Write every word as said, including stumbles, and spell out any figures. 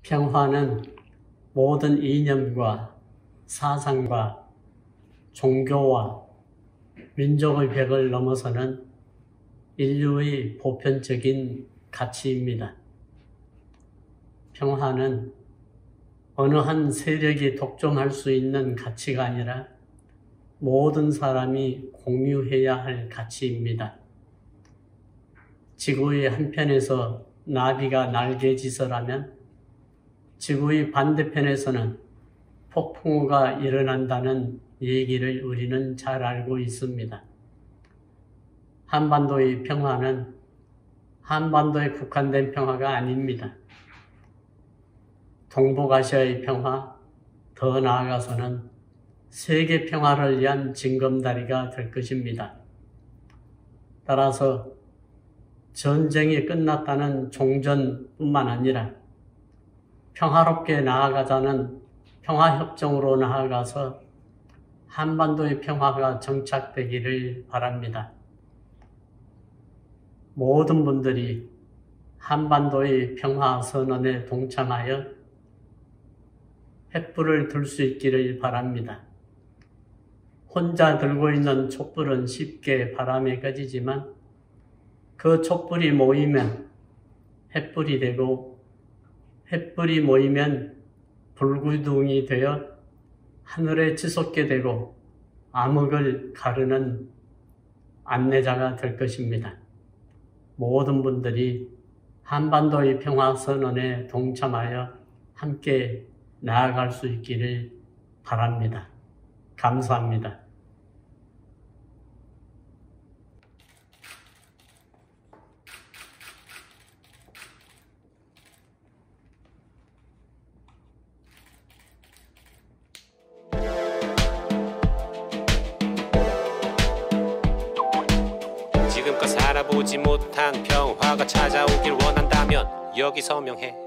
평화는 모든 이념과 사상과 종교와 민족의 벽을 넘어서는 인류의 보편적인 가치입니다. 평화는 어느 한 세력이 독점할 수 있는 가치가 아니라 모든 사람이 공유해야 할 가치입니다. 지구의 한편에서 나비가 날개짓을 하면 지구의 반대편에서는 폭풍우가 일어난다는 얘기를 우리는 잘 알고 있습니다. 한반도의 평화는 한반도에 국한된 평화가 아닙니다. 동북아시아의 평화, 더 나아가서는 세계 평화를 위한 징검다리가 될 것입니다. 따라서 전쟁이 끝났다는 종전뿐만 아니라 평화롭게 나아가자는 평화협정으로 나아가서 한반도의 평화가 정착되기를 바랍니다. 모든 분들이 한반도의 평화 선언에 동참하여 횃불을 들 수 있기를 바랍니다. 혼자 들고 있는 촛불은 쉽게 바람에 꺼지지만 그 촛불이 모이면 횃불이 되고 횃불이 모이면 불구둥이 되어 하늘에 치솟게 되고 암흑을 가르는 안내자가 될 것입니다. 모든 분들이 한반도의 평화선언에 동참하여 함께 나아갈 수 있기를 바랍니다. 감사합니다. 지금껏 살아보지 못한 평화가 찾아오길 원한다면 여기 서명해.